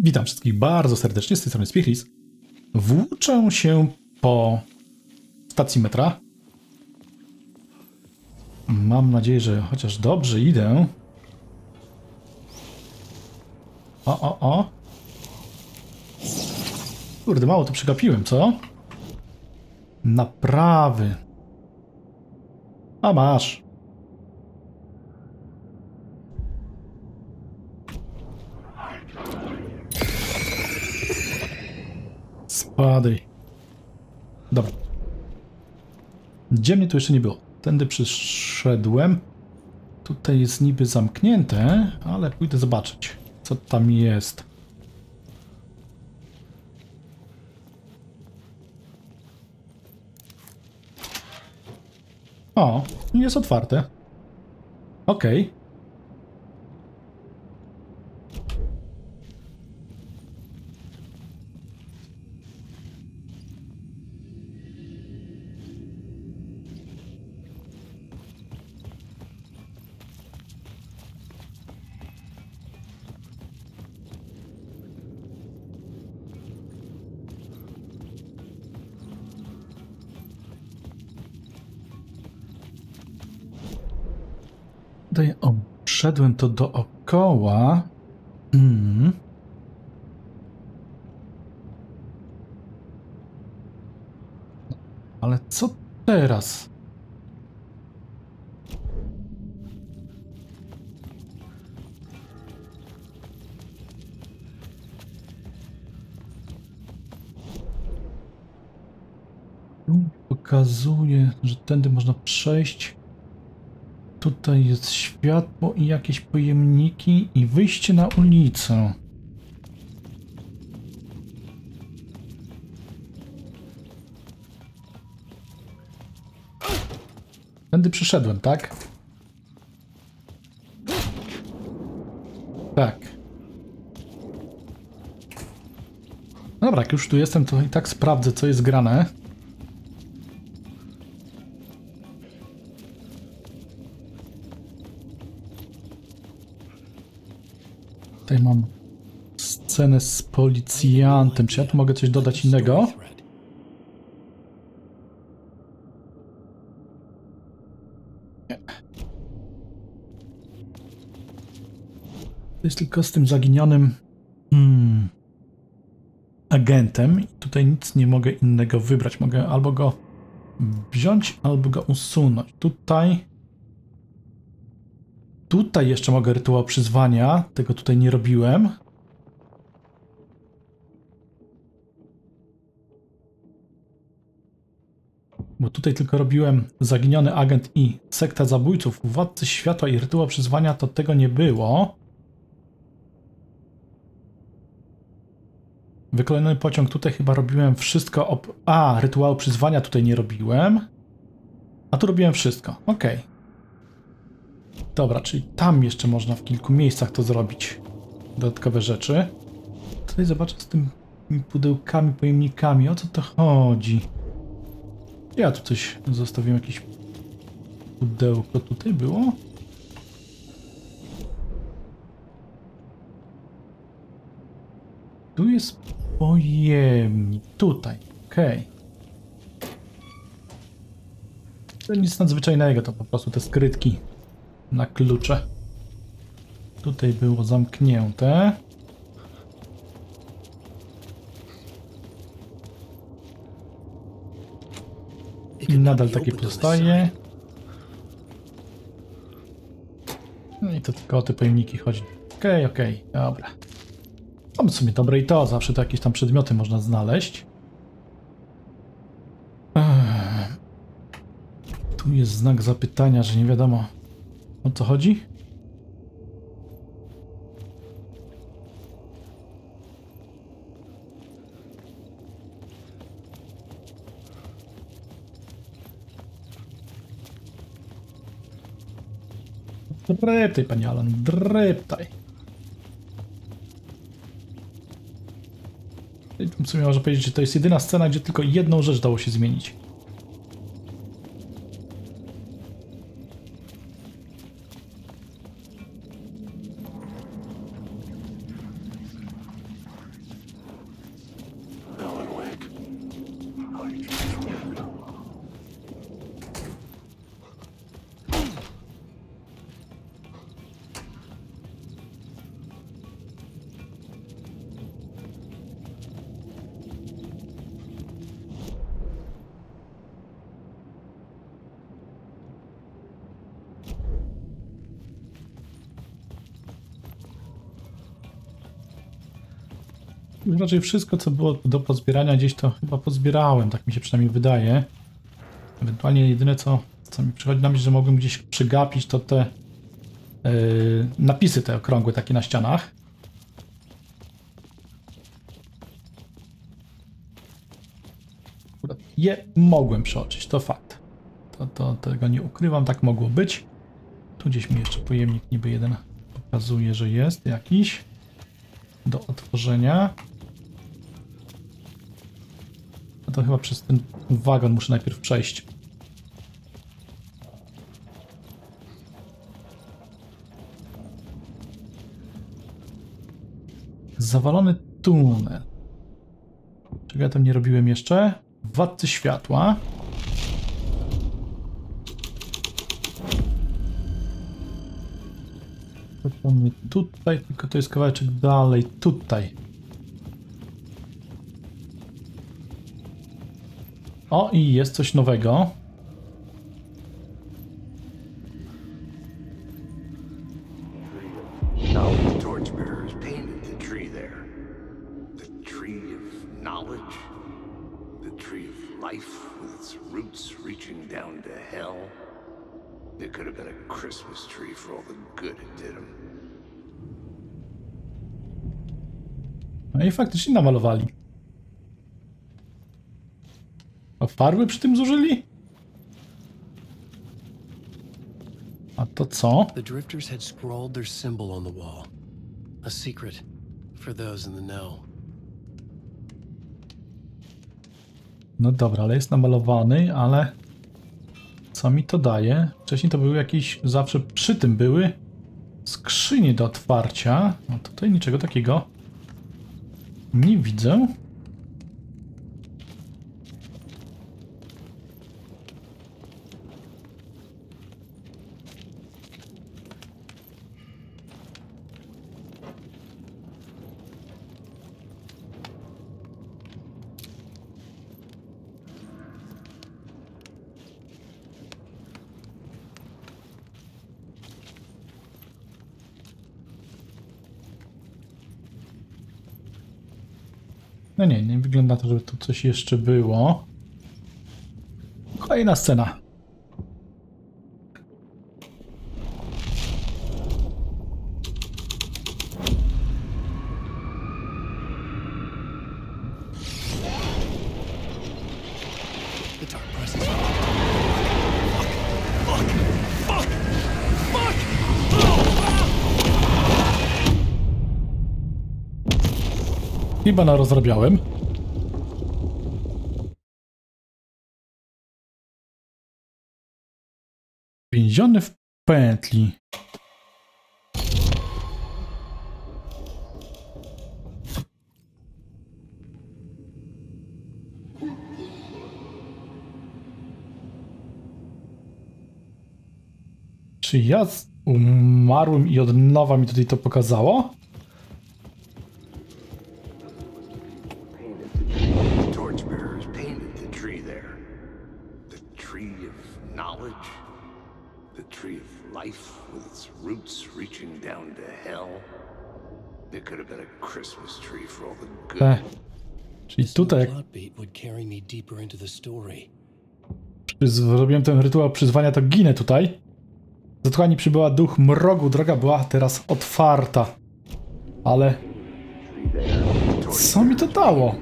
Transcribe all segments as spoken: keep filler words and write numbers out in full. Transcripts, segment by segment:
Witam wszystkich bardzo serdecznie, z tej strony Spichris. Włóczę się po stacji metra. Mam nadzieję, że chociaż dobrze idę. O, o, o. Kurde, mało to przegapiłem, co? Naprawy. A masz. Spadaj. Dobra. Gdzie mnie tu jeszcze nie było? Tędy przyszedłem. Tutaj jest niby zamknięte, ale pójdę zobaczyć, co tam jest. O, jest otwarte. Okej. Okay. Tutaj obszedłem to dookoła. Hmm. Ale co teraz? Tu pokazuje, że tędy można przejść. Tutaj jest światło i jakieś pojemniki i wyjście na ulicę. Tędy przyszedłem, tak? Tak. No dobra, jak już tu jestem, to i tak sprawdzę, co jest grane. Tutaj mam scenę z policjantem. Czy ja tu mogę coś dodać innego? Nie. To jest tylko z tym zaginionym hmm, agentem. I tutaj nic nie mogę innego wybrać. Mogę albo go wziąć, albo go usunąć. Tutaj... Tutaj jeszcze mogę rytuał przyzwania. Tego tutaj nie robiłem. Bo tutaj tylko robiłem zaginiony agent i sekta zabójców, władcy światła i rytuał przyzwania, to tego nie było. Wykolejony pociąg, tutaj chyba robiłem wszystko op... A, rytuału przyzwania tutaj nie robiłem. A tu robiłem wszystko, okej. Okay. Dobra, czyli tam jeszcze można w kilku miejscach to zrobić. Dodatkowe rzeczy. Tutaj zobaczę z tymi pudełkami, pojemnikami. O co to chodzi? Ja tu coś zostawiłem, jakieś pudełko tutaj było. Tu jest pojemnik. Tutaj, okej. Okay. To nic nadzwyczajnego, to po prostu te skrytki na klucze. Tutaj było zamknięte. I nadal takie pozostaje. No i to tylko o te pojemniki chodzi. Okej, okay, okej, okay, dobra. Mamy w sumie dobre i to, zawsze to jakieś tam przedmioty można znaleźć. Ech. Tu jest znak zapytania, że nie wiadomo, o co chodzi? Dreptaj, panie Alan, dreptaj. W sumie można powiedzieć, że to jest jedyna scena, gdzie tylko jedną rzecz dało się zmienić. Już raczej wszystko, co było do pozbierania gdzieś, to chyba pozbierałem, tak mi się przynajmniej wydaje. Ewentualnie jedyne, co, co mi przychodzi na myśl, że mogłem gdzieś przegapić, to te yy, napisy te okrągłe takie na ścianach. Je mogłem przeoczyć, to fakt. To, to tego nie ukrywam, tak mogło być. Tu gdzieś mi jeszcze pojemnik niby jeden pokazuje, że jest jakiś do otworzenia. No to chyba przez ten wagon muszę najpierw przejść. Zawalony tunel. Czego ja tam nie robiłem jeszcze? Władcy światła. To nie tutaj, tylko to jest kawałeczek dalej. Tutaj. O, i jest coś nowego. No i faktycznie namalowali. A farby przy tym zużyli? A to co? The drifters had scrawled their symbol on the wall. A secret for those in the know. No dobra, ale jest namalowany, ale co mi to daje? Wcześniej to były jakieś, zawsze przy tym były skrzynie do otwarcia. No tutaj niczego takiego nie widzę. No nie, nie wygląda to, żeby tu coś jeszcze było. Kolejna scena. Chyba na rozrabiałem. Więziony w pętli. Czy ja umarłem i od nowa mi tutaj to pokazało? E, czyli tutaj jak zrobiłem ten rytuał przyzwania, to ginę tutaj. Z otchłani przybyła duch mrogu, droga była teraz otwarta. Ale co mi to dało?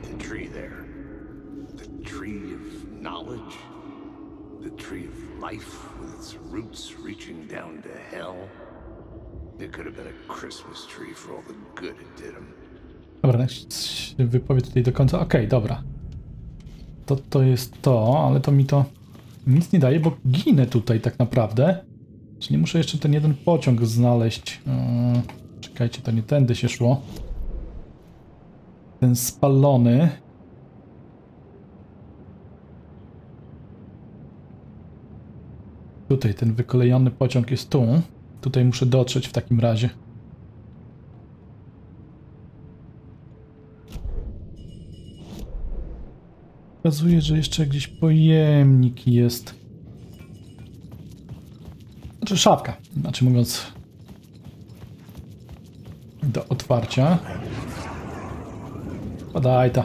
Dobra, niech się wypowie tutaj do końca. Okej, okay, dobra. To, to jest to, ale to mi to nic nie daje, bo ginę tutaj tak naprawdę. Czyli muszę jeszcze ten jeden pociąg znaleźć. Yy, czekajcie, to nie tędy się szło. Ten spalony. Tutaj ten wykolejony pociąg jest tu. Tutaj muszę dotrzeć w takim razie. Pokazuje, że jeszcze gdzieś pojemnik jest. Znaczy szafka, znaczy mówiąc do otwarcia. Podaj ta.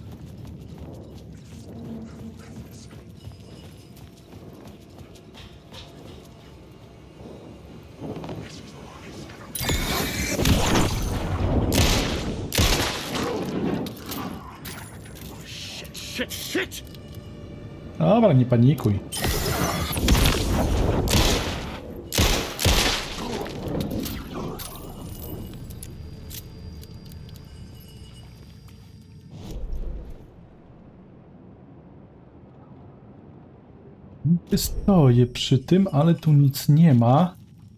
Shit, shit! Dobra, nie panikuj. Stoję przy tym, ale tu nic nie ma.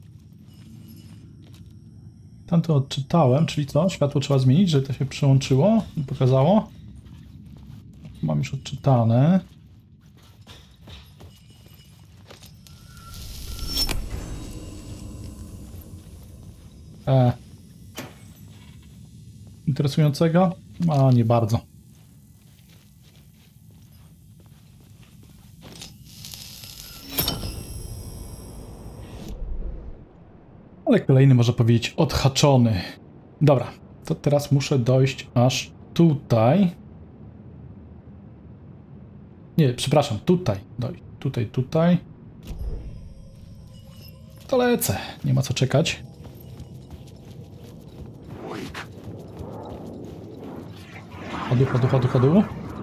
Tam to odczytałem, czyli co? Światło trzeba zmienić, że to się przyłączyło i pokazało. Mam już odczytane. E. Interesującego? A, nie bardzo. Ale kolejny, można powiedzieć, odhaczony. Dobra, to teraz muszę dojść aż tutaj. Nie, przepraszam, tutaj dojść. Tutaj, tutaj. To lecę, nie ma co czekać. Chodu, chodu, chodu, chodu.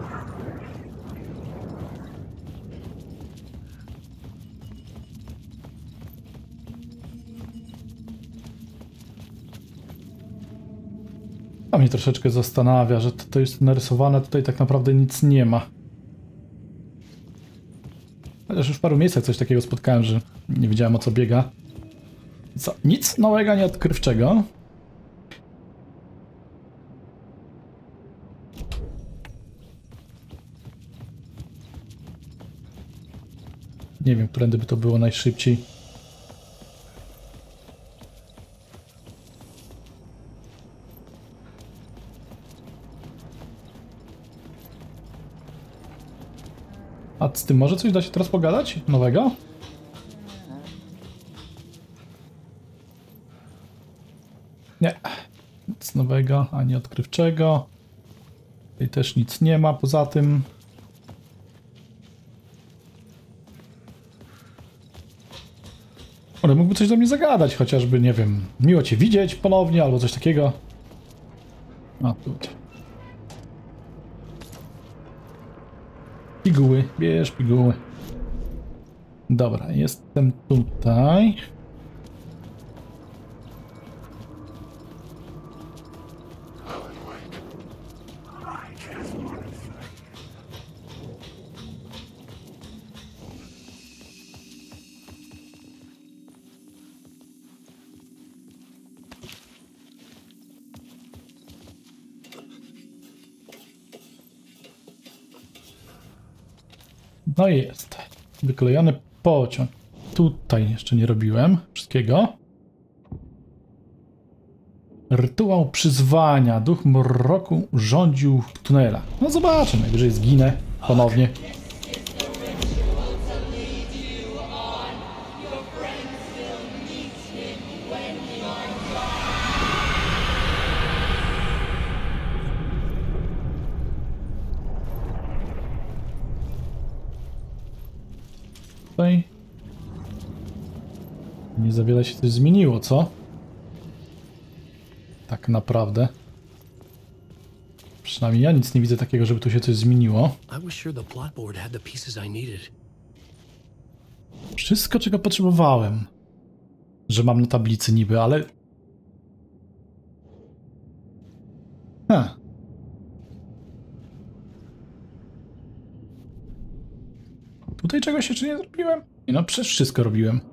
A mnie troszeczkę zastanawia, że to, to jest narysowane, tutaj tak naprawdę nic nie ma. Chociaż już w paru miejscach coś takiego spotkałem, że nie wiedziałem, o co biega. Co? Nic nowego, nieodkrywczego. Nie wiem, którędy by to było najszybciej. A z tym może coś da się teraz pogadać? Nowego? Nie. Nic nowego, ani odkrywczego. Tutaj też nic nie ma poza tym. Ale mógłby coś do mnie zagadać, chociażby, nie wiem, miło cię widzieć ponownie, albo coś takiego. A, tutaj. Piguły, bierz piguły. Dobra, jestem tutaj. No i jest. Wyklejony pociąg. Tutaj jeszcze nie robiłem wszystkiego. Rytuał przyzwania. Duch mroku rządził w tunelach. No zobaczę, najwyżej zginę ponownie. Tutaj nie za wiele się coś zmieniło, co? Tak naprawdę. Przynajmniej ja nic nie widzę takiego, żeby tu się coś zmieniło. Wszystko, czego potrzebowałem. Że mam na tablicy niby, ale... Ha. Tutaj czegoś jeszcze nie zrobiłem? Nie no, przecież wszystko robiłem.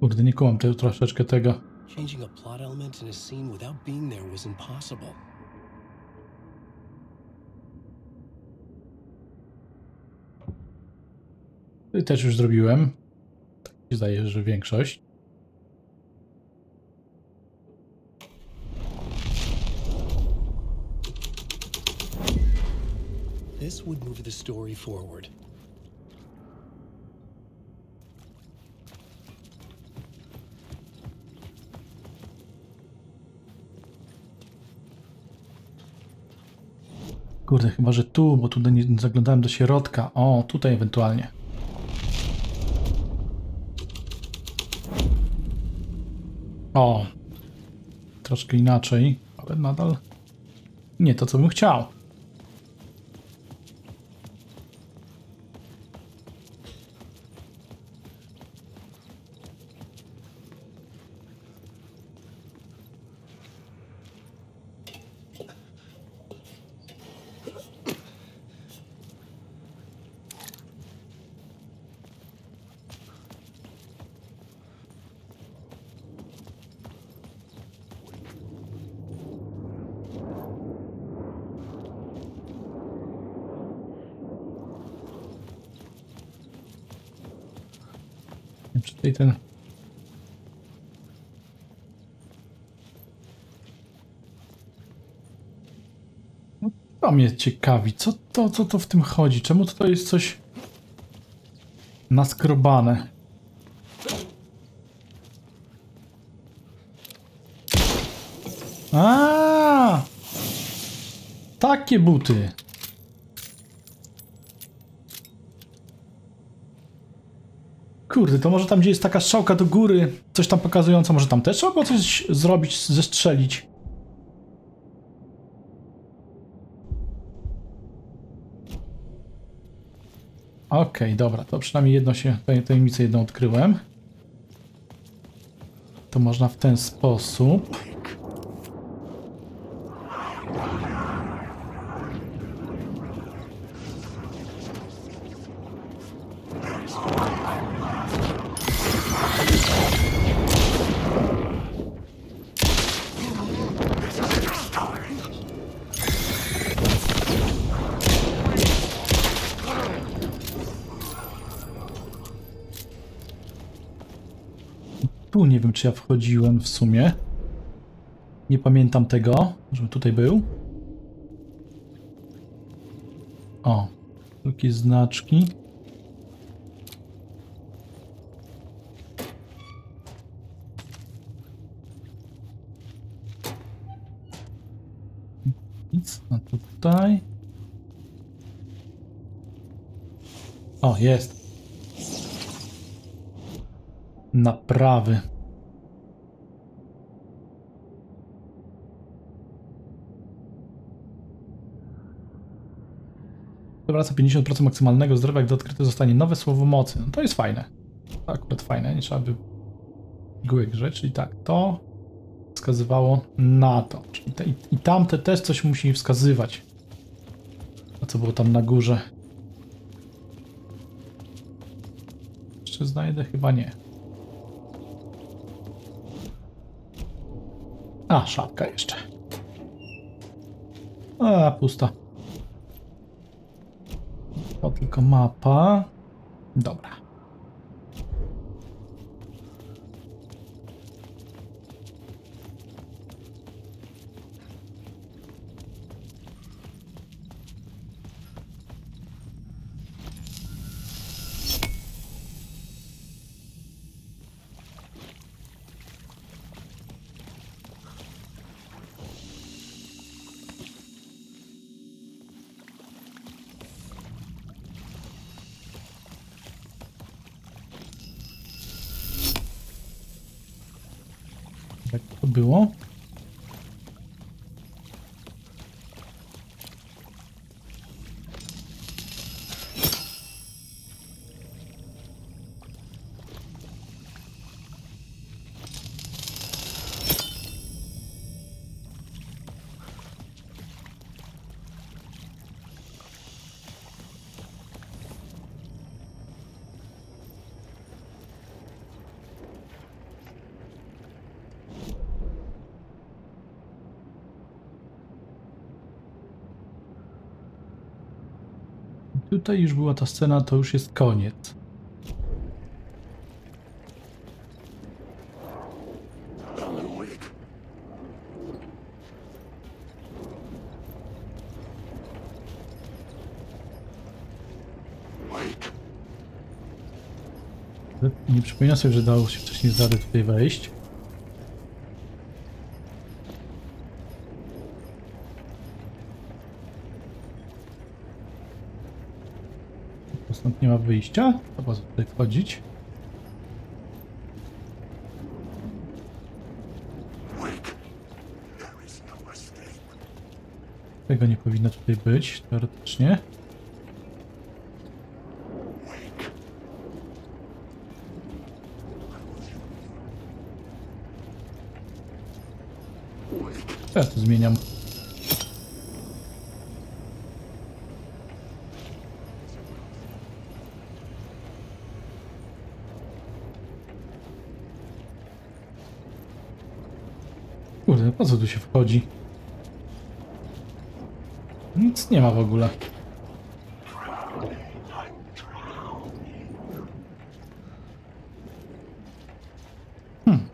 Kurde, nie kumam te, troszeczkę tego. Changing a plot element in a scene without being there was impossible. I też już zrobiłem. Tak mi się zdaje, że większość. This would move the story forward. Kurde, chyba że tu, bo tutaj nie zaglądałem do środka. O, tutaj ewentualnie. O, troszkę inaczej, ale nadal nie to, co bym chciał. Czy tutaj ten... No, to mnie ciekawi, co to, co to w tym chodzi? Czemu to jest coś naskrobane? A, takie buty. Kurde, to może tam, gdzie jest taka strzałka do góry, coś tam pokazująca, może tam też trzeba było coś zrobić, zestrzelić. Okej, okay, dobra, to przynajmniej jedno się, tajemnicę jedną odkryłem. To można w ten sposób. Tu nie wiem, czy ja wchodziłem w sumie. Nie pamiętam tego, żebym tutaj był. O, takie znaczki. Nic, a tutaj. O, jest. Naprawy. Przywraca pięćdziesiąt procent maksymalnego zdrowia, gdy odkryte zostanie nowe słowo mocy. No to jest fajne. To akurat fajne, nie trzeba by były grze, czyli tak, to wskazywało na to. Czyli te, i, i tamte też coś musi wskazywać. A co było tam na górze? Jeszcze znajdę? Chyba nie. A, szafka jeszcze. A, pusta. To tylko mapa. Dobra. Jak to było? tutaj już była ta scena, to już jest koniec. Nie przypominam sobie, że dało się wcześniej z rady tutaj wejść. Stąd nie ma wyjścia. Trzeba tutaj wchodzić. Tego nie powinno tutaj być, teoretycznie. Ja to zmieniam. Kurde, po co tu się wchodzi? Nic nie ma w ogóle. Hmm.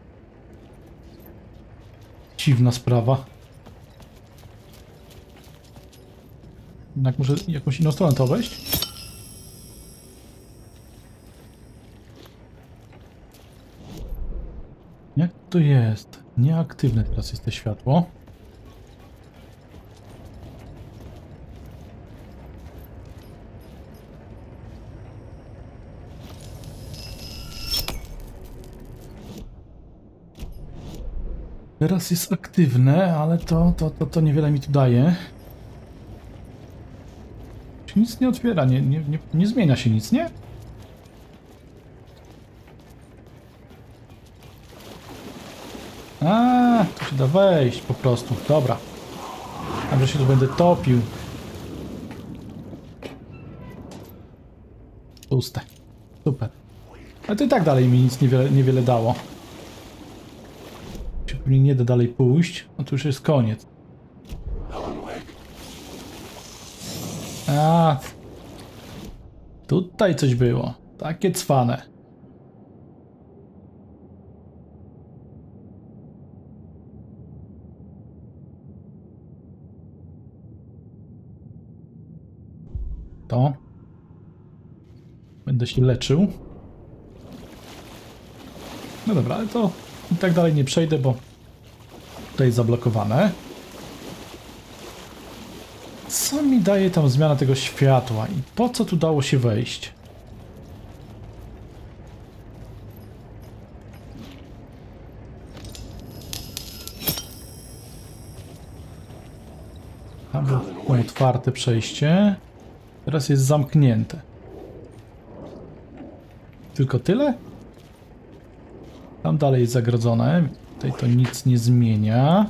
Dziwna sprawa. Jednak muszę jakąś inną stronę to wejść. Jak to jest? Nieaktywne teraz jest to światło. Teraz jest aktywne, ale to, to, to, to niewiele mi tu daje. Nic nie otwiera, nie, nie, nie, nie zmienia się nic, nie? A, tu się da wejść po prostu. Dobra. Tam, że się tu będę topił. Puste. Super. Ale to i tak dalej mi nic niewiele, niewiele dało. Się pewnie nie da dalej pójść. No to już jest koniec. A, tutaj coś było. Takie cwane. To. Będę się leczył. No dobra, ale to i tak dalej nie przejdę, bo tutaj jest zablokowane. Co mi daje tam zmiana tego światła i po co tu dało się wejść? Tam było otwarte przejście. Teraz jest zamknięte. Tylko tyle? Tam dalej jest zagrodzone. Tutaj to nic nie zmienia.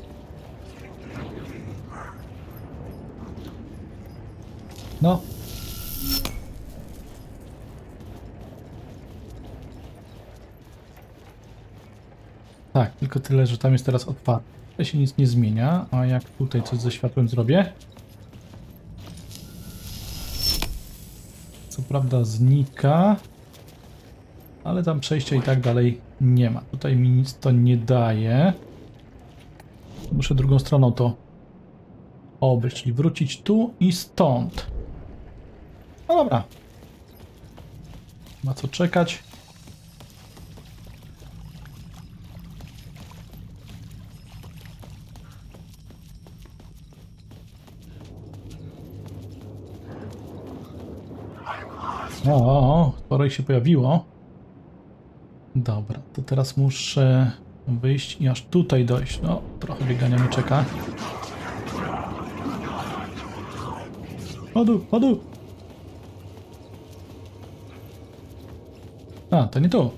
No. Tak, tylko tyle, że tam jest teraz otwarte. Tutaj się nic nie zmienia, a jak tutaj coś ze światłem zrobię? Co prawda znika, ale tam przejścia i tak dalej nie ma. Tutaj mi nic to nie daje. Muszę drugą stroną to obejść, czyli wrócić tu i stąd. No dobra. Ma co czekać. O, o, o, sporo ich się pojawiło. Dobra, to teraz muszę wyjść i aż tutaj dojść. No, trochę biegania mnie czeka. Chodu, chodu! A, to nie tu.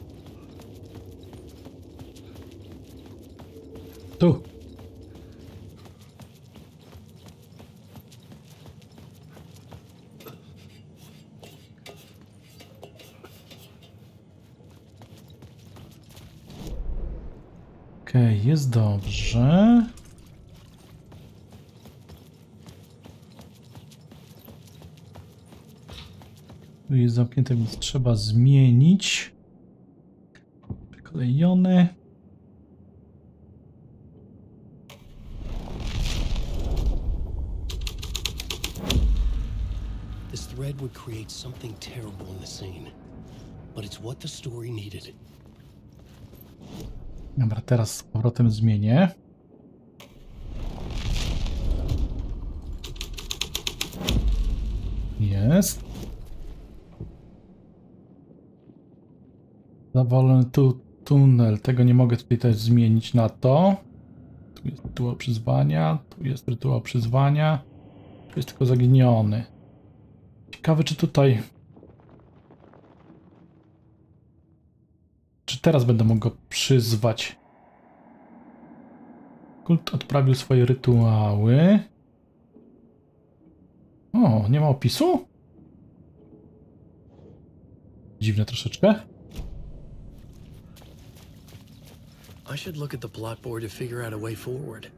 Tu. Okej, okay, jest dobrze. jest zamknięte, więc trzeba zmienić. Przyklejony. This thread would create something terrible in the scene, but it's what the story needed. Dobra, teraz z powrotem zmienię. Jest. Zawalony tu tunel. Tego nie mogę tutaj też zmienić na to. Tu jest rytuał przyzwania. Tu jest rytuał przyzwania. Tu jest tylko zaginiony. Ciekawe, czy tutaj... Czy teraz będę mógł go przyzwać? Kult odprawił swoje rytuały. O, nie ma opisu? Dziwne troszeczkę. I should look at the plot board to figure out a way forward.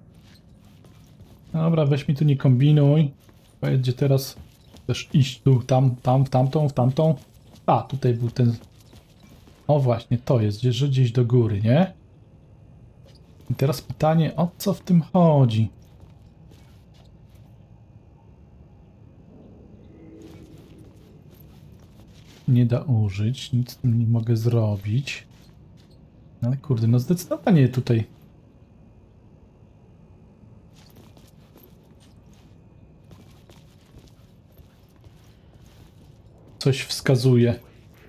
Dobra, weź mi tu nie kombinuj. Powiedz, gdzie teraz chcesz iść tu, tam, tam, w tamtą, w tamtą. A, tutaj był ten... O właśnie, to jest, gdzieś, że gdzieś do góry, nie? I teraz pytanie, o co w tym chodzi? Nie da użyć, nic z tym nie mogę zrobić. Ale kurde, no zdecydowanie tutaj... Coś wskazuje.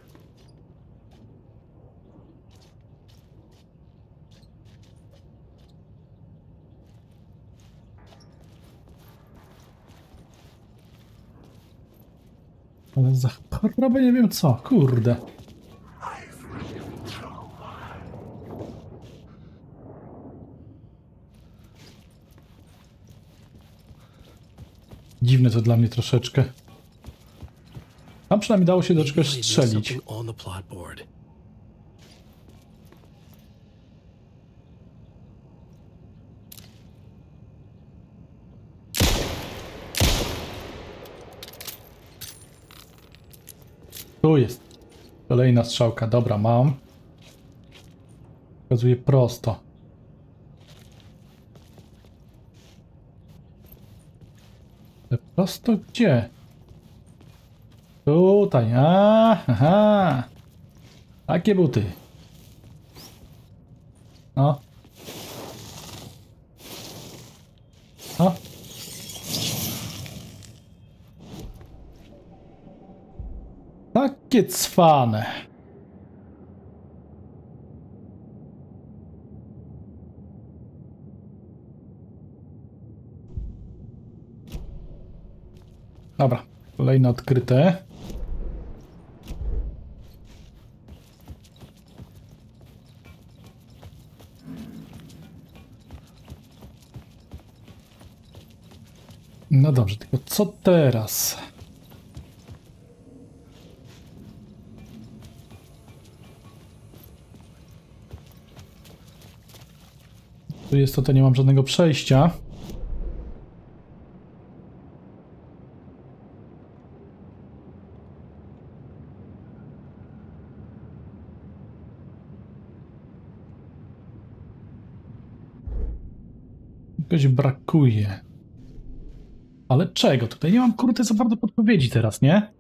Ale za chorobę nie wiem co, kurde. Dziwne to dla mnie troszeczkę. Tam przynajmniej dało się do czegoś strzelić. Tu jest. Kolejna strzałka. Dobra, mam. Pokazuje prosto. Ale prosto gdzie? Tutaj. Aha. Takie buty. No. No. Takie cwane. Dobra, kolejne odkryte. No dobrze, tylko co teraz? Tu jest to, to nie mam żadnego przejścia. Czegoś brakuje. Ale czego? Tutaj nie mam, kurde, za bardzo podpowiedzi teraz, nie?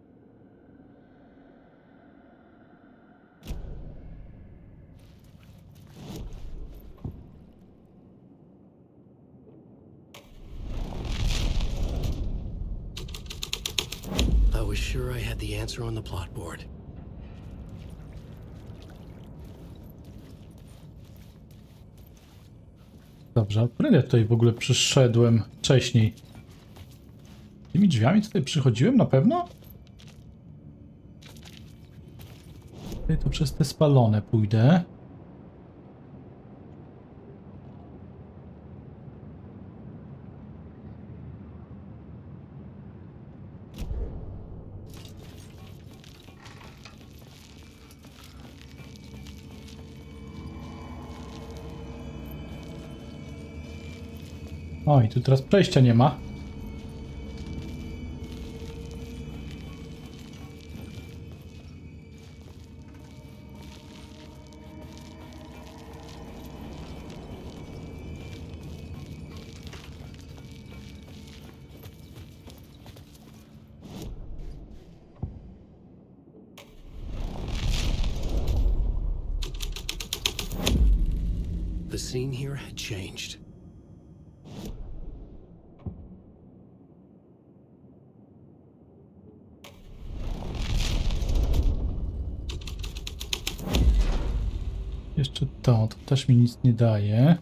I was sure I had the answer on the plot board. Dobrze, a którędy ja tutaj w ogóle przyszedłem wcześniej? Tymi drzwiami tutaj przychodziłem na pewno? Tutaj to przez te spalone pójdę. Oj, tu teraz przejścia nie ma. scene here had changed. Jeszcze to, to też mi nic nie daje.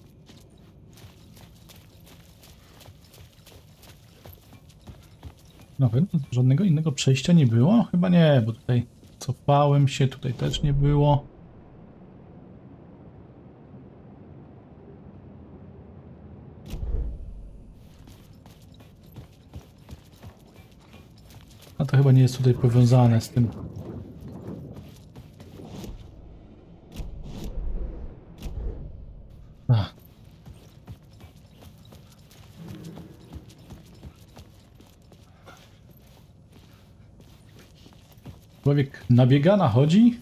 No, żadnego innego przejścia nie było? Chyba nie, bo tutaj cofałem się, tutaj też nie było. A to chyba nie jest tutaj powiązane z tym. Ach. Człowiek nabiega, nachodzi.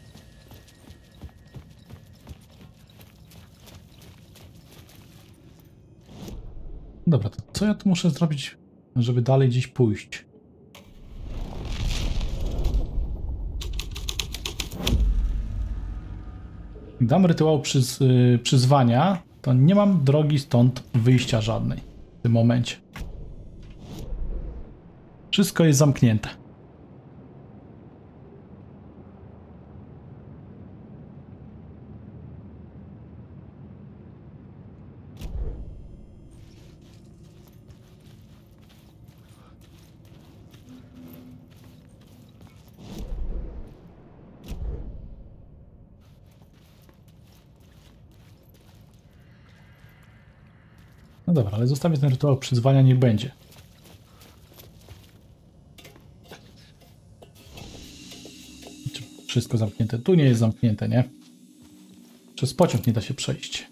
Dobra, to co ja tu muszę zrobić, żeby dalej gdzieś pójść? Dam rytuał przyz, yy, przyzwania, to nie mam drogi stąd wyjścia żadnej w tym momencie. Wszystko jest zamknięte. No dobra, ale zostawię ten rytuał przyzwania, niech będzie. Wszystko zamknięte. Tu nie jest zamknięte, nie? Przez pociąg nie da się przejść.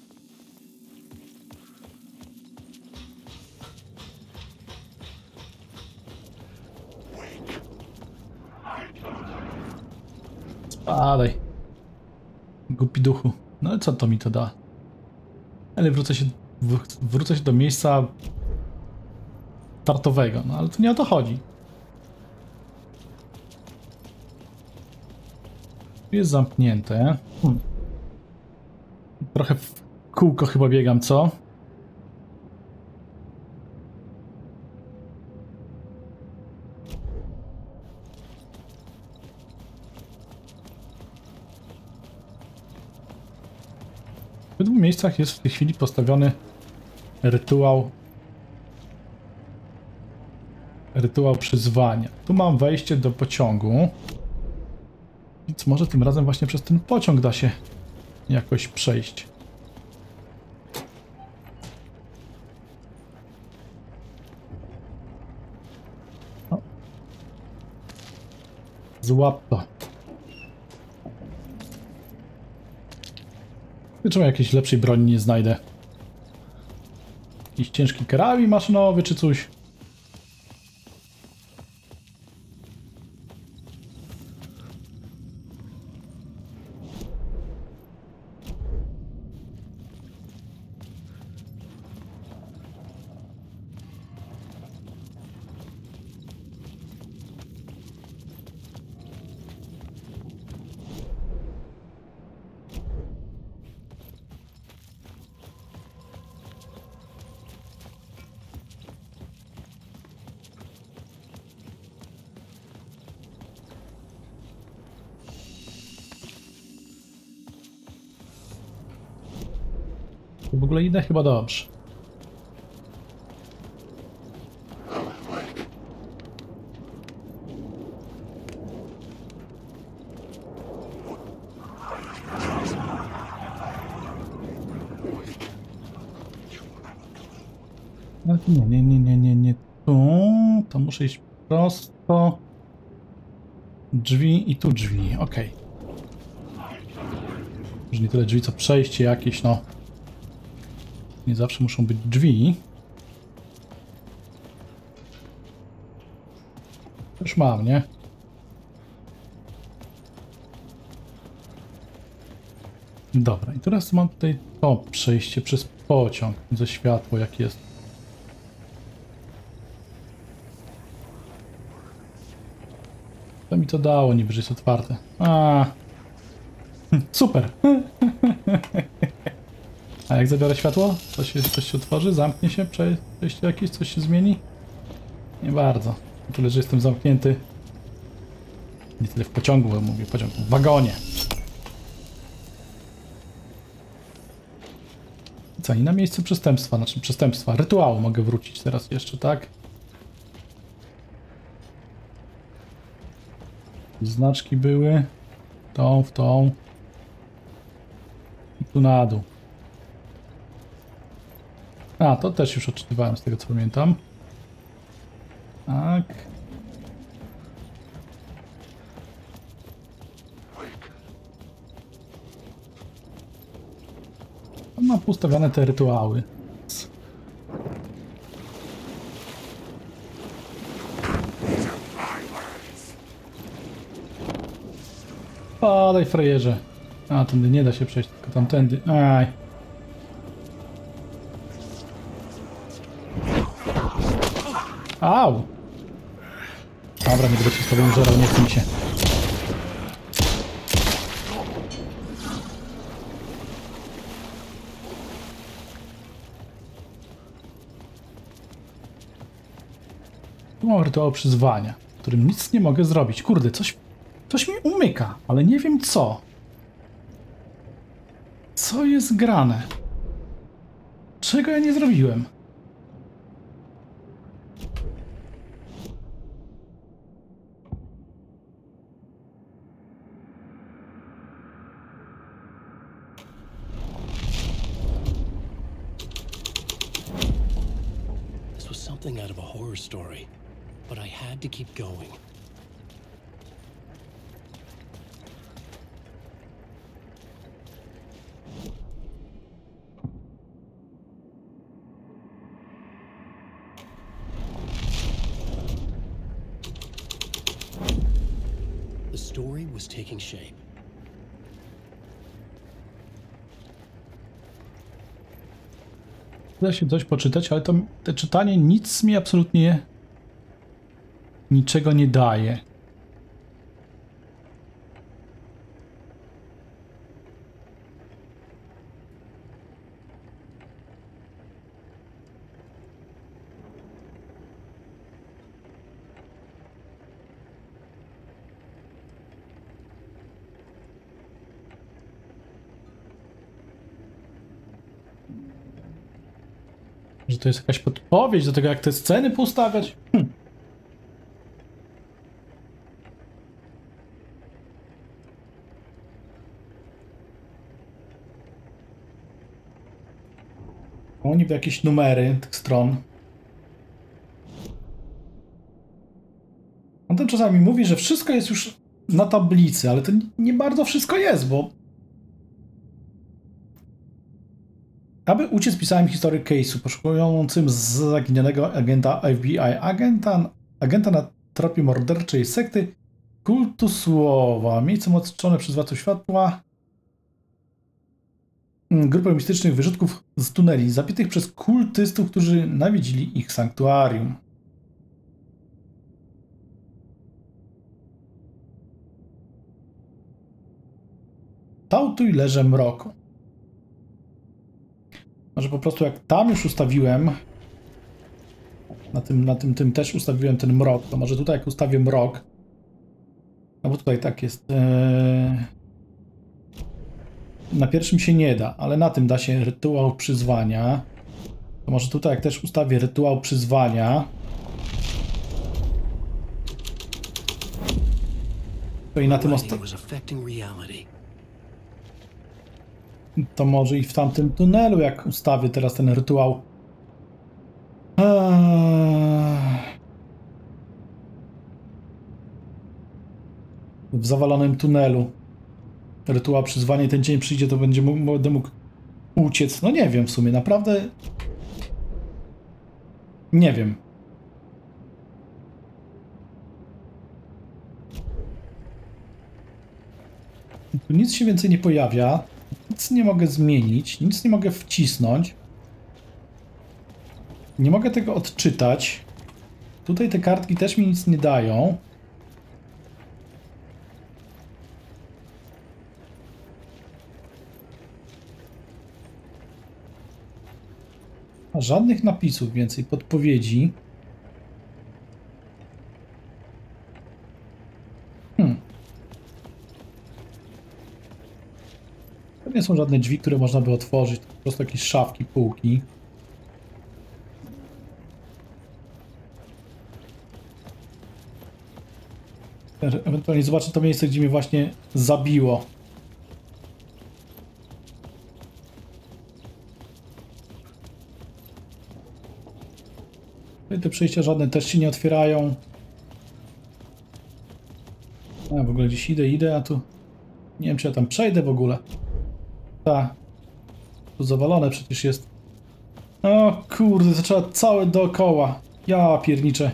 Spadaj. Głupi duchu. No i co to mi to da? Ale wrócę się, wrócę się do miejsca startowego. No ale to nie o to chodzi. Jest zamknięte. Hmm. Trochę w kółko chyba biegam, co? W dwóch miejscach jest w tej chwili postawiony rytuał rytuał przyzwania. Tu mam wejście do pociągu. Więc może tym razem właśnie przez ten pociąg da się jakoś przejść. O. Złap to. Czemu jakiejś lepszej broni nie znajdę? Jakiś ciężki karabin maszynowy czy coś? W ogóle idę chyba dobrze. Nie, nie, nie, nie, nie, nie tu. To muszę iść prosto. Drzwi i tu drzwi, ok. Może nie tyle drzwi, co przejście jakieś, no. Nie zawsze muszą być drzwi. Już mam, nie? Dobra, i teraz mam tutaj to przejście przez pociąg. Ze światło jak jest. To mi to dało, niby, że jest otwarte. A, super. A jak zabiorę światło? Coś się, coś się otworzy? Zamknie się? Prze- Przejście jakieś? Coś się zmieni? Nie bardzo. Tyle, że jestem zamknięty. Nie tyle w pociągu, bo mówię pociąg, w wagonie. Co, i na miejsce przestępstwa, znaczy przestępstwa, rytuału mogę wrócić teraz jeszcze, tak? Znaczki były. Tą, w tą. I tu na dół. A, to też już odczytywałem z tego, co pamiętam. Tak. Mam ustawione te rytuały. Padaj, frajerze. A, tędy nie da się przejść, tylko tamtędy. Aj. Au! Dobra, nie będę się z tobą użerał, nie chce mi się. Tu mam rytuał przyzwania, w którym nic nie mogę zrobić. Kurde, coś, coś mi umyka, ale nie wiem co. Co jest grane? Czego ja nie zrobiłem? This was something out of a horror story, but I had to keep going. The story was taking shape. Da się coś poczytać, ale to, to czytanie nic mi absolutnie niczego nie daje. Że to jest jakaś podpowiedź do tego, jak te sceny poustawiać? Hm. O, niby jakieś numery tych stron. On tam czasami mówi, że wszystko jest już na tablicy, ale to nie bardzo wszystko jest, bo... Aby uciec, pisałem historię case'u poszukującym zaginionego agenta F B I. Agenta, agenta na tropie morderczej sekty kultu słowa. Miejsce otoczone przez władców światła. Grupę mistycznych wyrzutków z tuneli, zabitych przez kultystów, którzy nawiedzili ich sanktuarium. Tautuj leże mroku. Może po prostu jak tam już ustawiłem, na tym, na tym, tym też ustawiłem ten mrok, to może tutaj jak ustawię mrok, no bo tutaj tak jest, ee, na pierwszym się nie da, ale na tym da się rytuał przyzwania, to może tutaj jak też ustawię rytuał przyzwania, to i na tym ostatnim, to może i w tamtym tunelu, jak ustawię teraz ten rytuał. Eee... W zawalonym tunelu. Rytuał przyzwania, ten dzień przyjdzie, to będzie mógł, będę mógł uciec. No nie wiem w sumie, naprawdę. Nie wiem. Tu nic się więcej nie pojawia. Nic nie mogę zmienić, nic nie mogę wcisnąć. Nie mogę tego odczytać. Tutaj te kartki też mi nic nie dają. Żadnych napisów więcej, podpowiedzi. Hmm. To nie są żadne drzwi, które można by otworzyć, to po prostu jakieś szafki, półki. Ewentualnie zobaczę to miejsce, gdzie mnie właśnie zabiło. Te przejścia żadne też się nie otwierają. A w ogóle gdzieś idę, idę, a tu nie wiem, czy ja tam przejdę w ogóle. Tak. Tu zawalone przecież jest. O kurde, to trzeba całe dookoła. Ja pierniczę.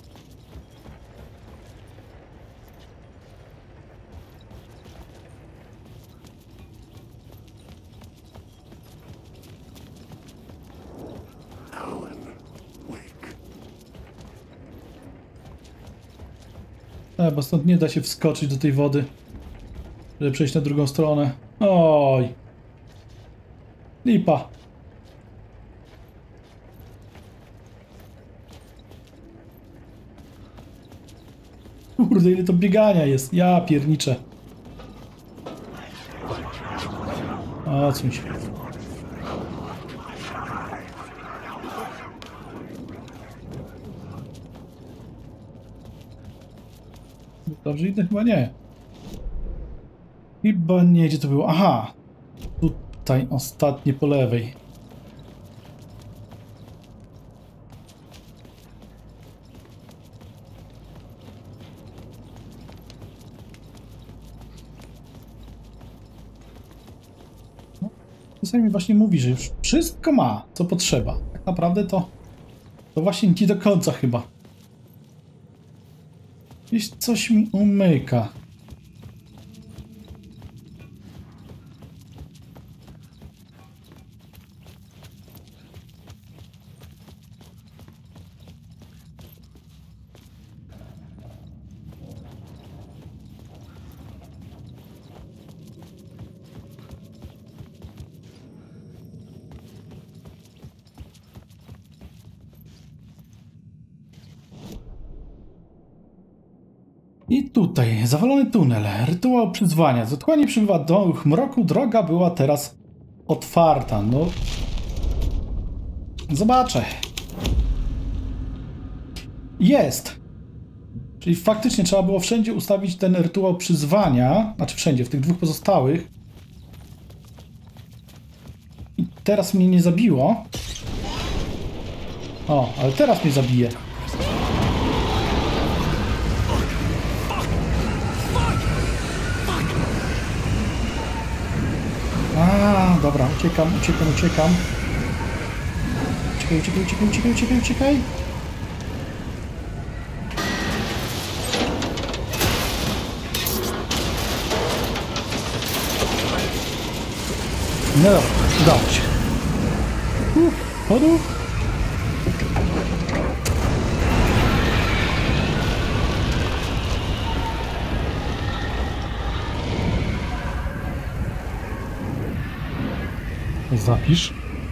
E, bo stąd nie da się wskoczyć do tej wody, żeby przejść na drugą stronę. Oj. Lipa. Kurde, ile to biegania jest. Ja pierniczę. Odsuń się. Dobrze idę? Chyba nie. Chyba nie, gdzie to było? Aha! Tutaj ostatnie po lewej. No, czasami mi właśnie mówi, że już wszystko ma, co potrzeba. Tak naprawdę to, to właśnie nie do końca chyba. Gdzieś coś mi umyka. I tutaj, zawalony tunel, rytuał przyzwania. Z otchłani przybywa duch mroku, droga była teraz otwarta. No... Zobaczę. Jest! Czyli faktycznie trzeba było wszędzie ustawić ten rytuał przyzwania. Znaczy wszędzie, w tych dwóch pozostałych. I teraz mnie nie zabiło. O, ale teraz mnie zabije. A, dobra, uciekam, uciekam, uciekam. Uciekaj, uciekaj, uciekaj, uciekaj, uciekaj, uciekaj. No dobra, udało się. Uff, chodu. Zapisz.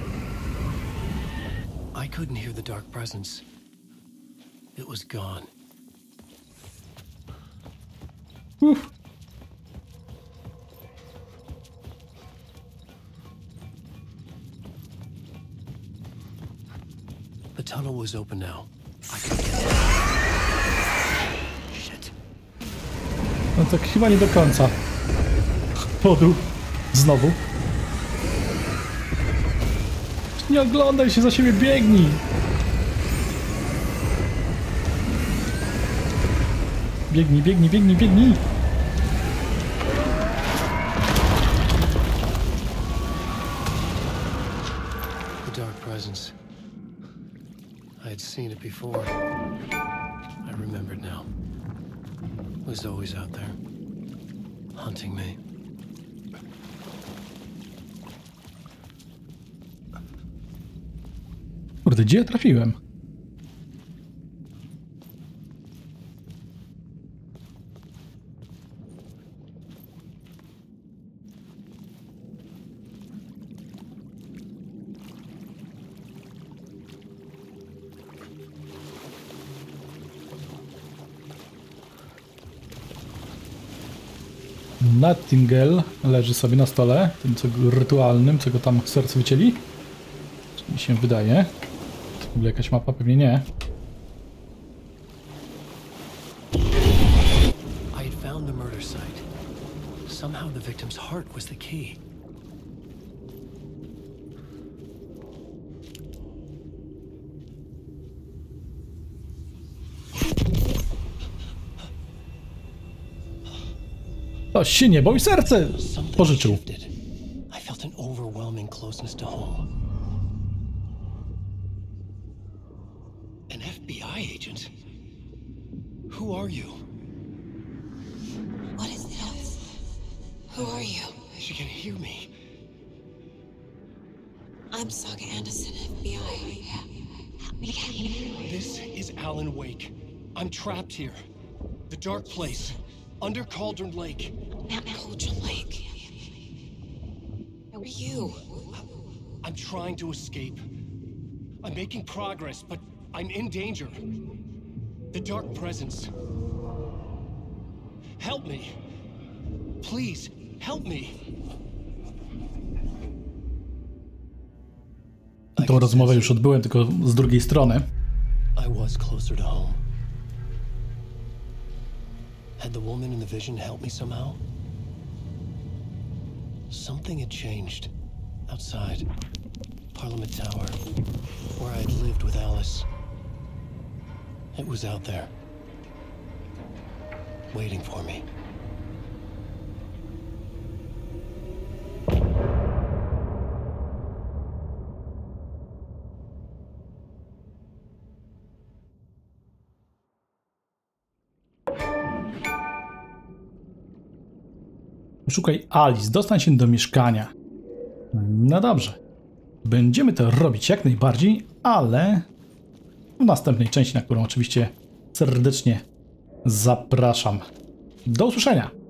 I couldn't hear the dark presence. It was gone. Uff. The tunnel was open now. I could get it. Shit. No tak chyba nie do końca. Chodu. Znowu. Nie oglądaj się za siebie, biegnij! Biegnij, biegnij, biegnij, biegnij! The dark presence. I had seen it before. I remembered now. It was always out there, hunting me. Kurde, gdzie ja trafiłem? Nightingale leży sobie na stole, tym co rytualnym, co go tam serce wycięli. Czy mi się wydaje. W ogóle jakaś mapa? Pewnie nie. I had found the murder site. Somehow the victim's heart was the key. To się niebo i serce pożyczył. I felt an overwhelming closeness to home. An F B I agent? Who are you? What is this? Who are you? She can hear me. I'm Saga Anderson, F B I. Help me get you. This is Alan Wake. I'm trapped here. The dark place. Under Cauldron Lake. Mount Cauldron Lake. Who are you? I'm trying to escape. I'm making progress, but I'm in danger. The Dark Presence. Help me. Please, help me. Tą rozmowę już odbyłem, tylko z drugiej strony. I was closer to home. Had the woman in the vision helped me somehow? Something had changed. Outside. Parliament Tower. Where I'd lived with Alice. It was out there. Waiting for me. Szukaj Alice, dostań się do mieszkania. No dobrze. Będziemy to robić jak najbardziej, ale w następnej części, na którą oczywiście serdecznie zapraszam. Do usłyszenia!